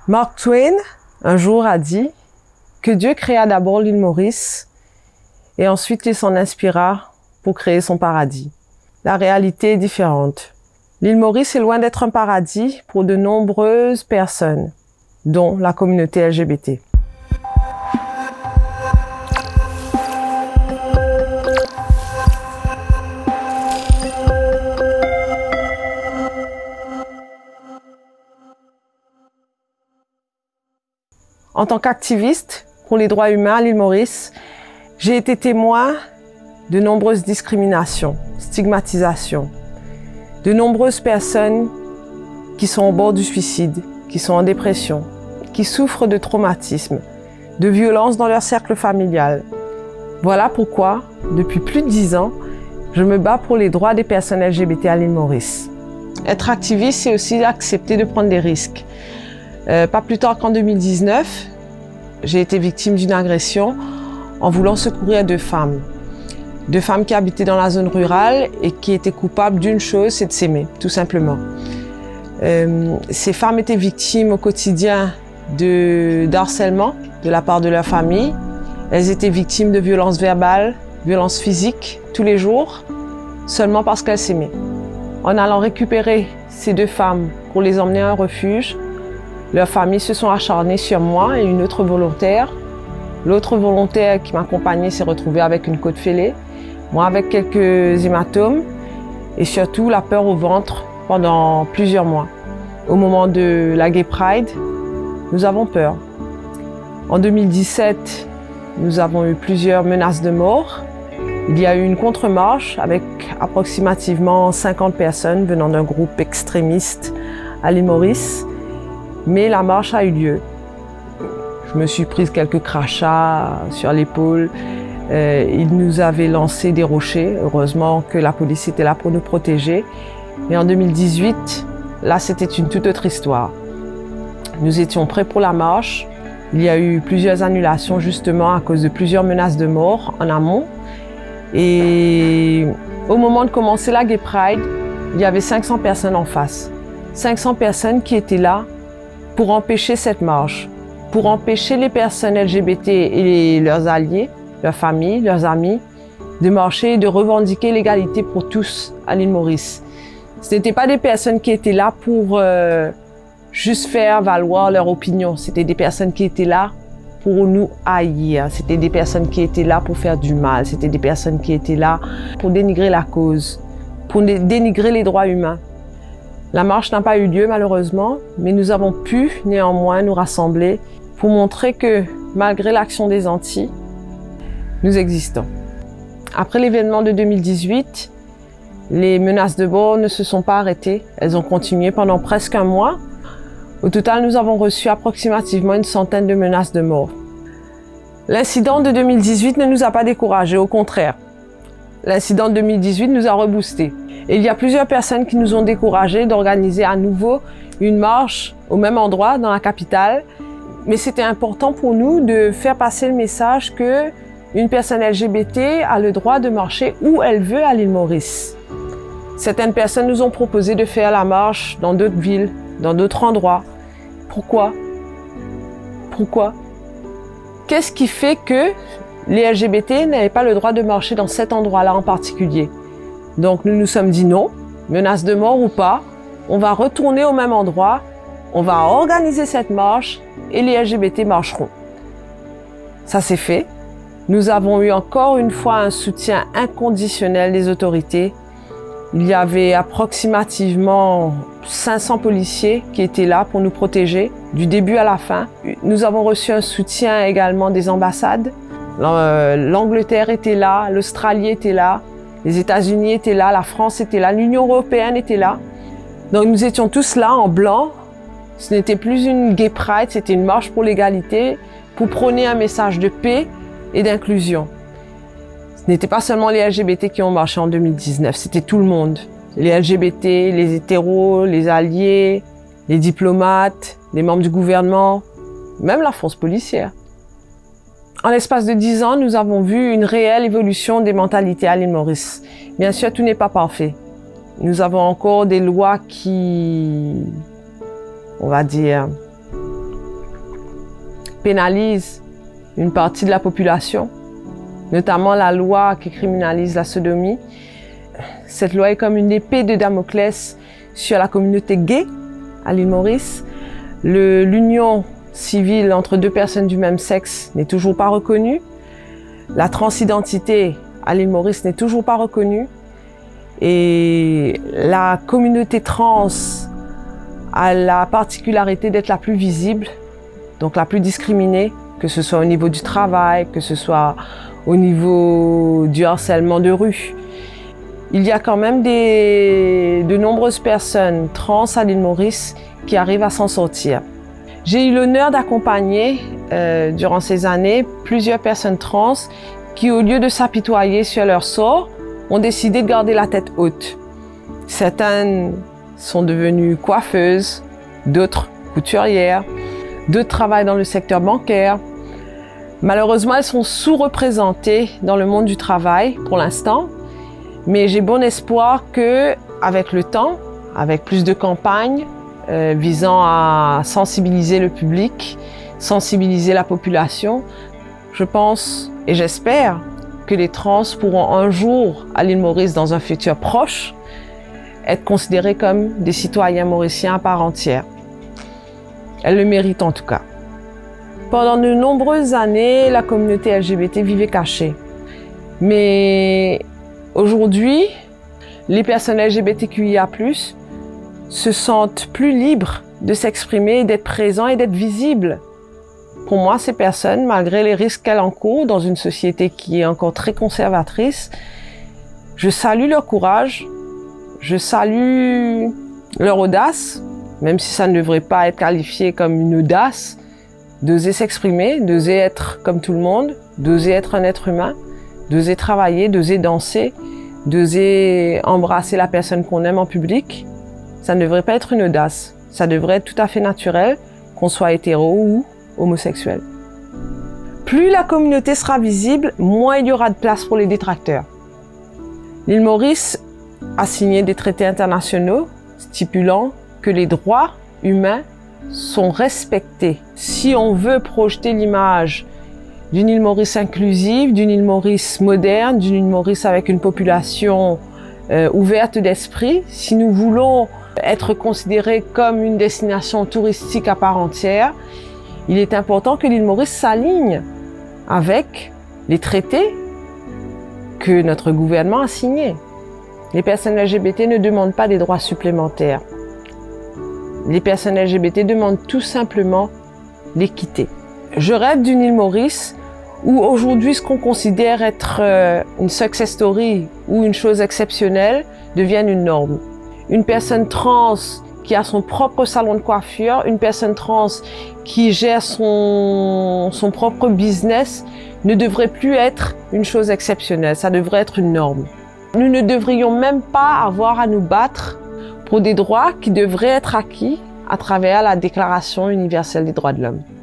Mark Twain, un jour, a dit que Dieu créa d'abord l'île Maurice et ensuite il s'en inspira pour créer son paradis. La réalité est différente. L'île Maurice est loin d'être un paradis pour de nombreuses personnes, dont la communauté LGBT. En tant qu'activiste pour les droits humains à l'île Maurice, j'ai été témoin de nombreuses discriminations, stigmatisations, de nombreuses personnes qui sont au bord du suicide, qui sont en dépression, qui souffrent de traumatismes, de violences dans leur cercle familial. Voilà pourquoi, depuis plus de 10 ans, je me bats pour les droits des personnes LGBT à l'île Maurice. Être activiste, c'est aussi accepter de prendre des risques. Pas plus tard qu'en 2019, j'ai été victime d'une agression en voulant secourir deux femmes. Deux femmes qui habitaient dans la zone rurale et qui étaient coupables d'une chose, c'est de s'aimer, tout simplement. Ces femmes étaient victimes au quotidien d'harcèlement de la part de leur famille. Elles étaient victimes de violences verbales, violences physiques, tous les jours, seulement parce qu'elles s'aimaient. En allant récupérer ces deux femmes pour les emmener à un refuge, leurs familles se sont acharnées sur moi et une autre volontaire. L'autre volontaire qui m'accompagnait s'est retrouvée avec une côte fêlée, moi avec quelques hématomes et surtout la peur au ventre pendant plusieurs mois. Au moment de la Gay Pride, nous avons peur. En 2017, nous avons eu plusieurs menaces de mort. Il y a eu une contre-marche avec approximativement 50 personnes venant d'un groupe extrémiste à l'île Maurice. Mais la marche a eu lieu. Je me suis prise quelques crachats sur l'épaule. Ils nous avaient lancé des rochers. Heureusement que la police était là pour nous protéger. Et en 2018, là, c'était une toute autre histoire. Nous étions prêts pour la marche. Il y a eu plusieurs annulations justement à cause de plusieurs menaces de mort en amont. Et au moment de commencer la Gay Pride, il y avait 500 personnes en face. 500 personnes qui étaient là pour empêcher cette marche, pour empêcher les personnes LGBT et leurs alliés, leurs familles, leurs amis, de marcher et de revendiquer l'égalité pour tous à l'île Maurice. Ce n'étaient pas des personnes qui étaient là pour juste faire valoir leur opinion. C'était des personnes qui étaient là pour nous haïr. C'était des personnes qui étaient là pour faire du mal. C'était des personnes qui étaient là pour dénigrer la cause, pour dénigrer les droits humains. La marche n'a pas eu lieu malheureusement, mais nous avons pu néanmoins nous rassembler pour montrer que malgré l'action des Antilles, nous existons. Après l'événement de 2018, les menaces de mort ne se sont pas arrêtées. Elles ont continué pendant presque un mois. Au total, nous avons reçu approximativement une centaine de menaces de mort. L'incident de 2018 ne nous a pas découragés, au contraire. L'incident de 2018 nous a reboostés. Et il y a plusieurs personnes qui nous ont découragés d'organiser à nouveau une marche au même endroit dans la capitale. Mais c'était important pour nous de faire passer le message que une personne LGBT a le droit de marcher où elle veut à l'île Maurice. Certaines personnes nous ont proposé de faire la marche dans d'autres villes, dans d'autres endroits. Pourquoi? Pourquoi? Qu'est-ce qui fait que les LGBT n'avaient pas le droit de marcher dans cet endroit-là en particulier? Donc nous nous sommes dit non, menace de mort ou pas, on va retourner au même endroit, on va organiser cette marche et les LGBT marcheront. Ça s'est fait. Nous avons eu encore une fois un soutien inconditionnel des autorités. Il y avait approximativement 500 policiers qui étaient là pour nous protéger du début à la fin. Nous avons reçu un soutien également des ambassades. L'Angleterre était là, l'Australie était là. Les États-Unis étaient là, la France était là, l'Union européenne était là. Donc nous étions tous là en blanc. Ce n'était plus une Gay Pride, c'était une marche pour l'égalité, pour prôner un message de paix et d'inclusion. Ce n'était pas seulement les LGBT qui ont marché en 2019, c'était tout le monde. Les LGBT, les hétéros, les alliés, les diplomates, les membres du gouvernement, même la force policière. En l'espace de 10 ans, nous avons vu une réelle évolution des mentalités à l'île Maurice. Bien sûr, tout n'est pas parfait. Nous avons encore des lois qui, on va dire, pénalise une partie de la population, notamment la loi qui criminalise la sodomie. Cette loi est comme une épée de Damoclès sur la communauté gay à l'île Maurice. L'union civile entre deux personnes du même sexe n'est toujours pas reconnue. La transidentité à l'île Maurice n'est toujours pas reconnue. Et la communauté trans a la particularité d'être la plus visible, donc la plus discriminée, que ce soit au niveau du travail, que ce soit au niveau du harcèlement de rue. Il y a quand même de nombreuses personnes trans à l'île Maurice qui arrivent à s'en sortir. J'ai eu l'honneur d'accompagner durant ces années plusieurs personnes trans qui, au lieu de s'apitoyer sur leur sort, ont décidé de garder la tête haute. Certaines sont devenues coiffeuses, d'autres couturières, d'autres travaillent dans le secteur bancaire. Malheureusement, elles sont sous-représentées dans le monde du travail pour l'instant, mais j'ai bon espoir que, avec le temps, avec plus de campagnes visant à sensibiliser le public, sensibiliser la population, je pense et j'espère que les trans pourront un jour, à l'île Maurice, dans un futur proche, être considérés comme des citoyens mauriciens à part entière. Elles le méritent en tout cas. Pendant de nombreuses années, la communauté LGBT vivait cachée. Mais aujourd'hui, les personnes LGBTQIA+, se sentent plus libres de s'exprimer, d'être présents et d'être visibles. Pour moi, ces personnes, malgré les risques qu'elles encourent dans une société qui est encore très conservatrice, je salue leur courage, je salue leur audace, même si ça ne devrait pas être qualifié comme une audace, d'oser s'exprimer, d'oser être comme tout le monde, d'oser être un être humain, d'oser travailler, d'oser danser, d'oser embrasser la personne qu'on aime en public. Ça ne devrait pas être une audace, ça devrait être tout à fait naturel, qu'on soit hétéro ou homosexuel. Plus la communauté sera visible, moins il y aura de place pour les détracteurs. L'île Maurice a signé des traités internationaux stipulant que les droits humains sont respectés. Si on veut projeter l'image d'une île Maurice inclusive, d'une île Maurice moderne, d'une île Maurice avec une population ouverte d'esprit, si nous voulons être considérés comme une destination touristique à part entière, il est important que l'île Maurice s'aligne avec les traités que notre gouvernement a signés. Les personnes LGBT ne demandent pas des droits supplémentaires. Les personnes LGBT demandent tout simplement l'équité. Je rêve d'une île Maurice où aujourd'hui ce qu'on considère être une success story ou une chose exceptionnelle devienne une norme. Une personne trans qui a son propre salon de coiffure, une personne trans qui gère son propre business ne devrait plus être une chose exceptionnelle, ça devrait être une norme. Nous ne devrions même pas avoir à nous battre pour des droits qui devraient être acquis à travers la Déclaration universelle des droits de l'homme.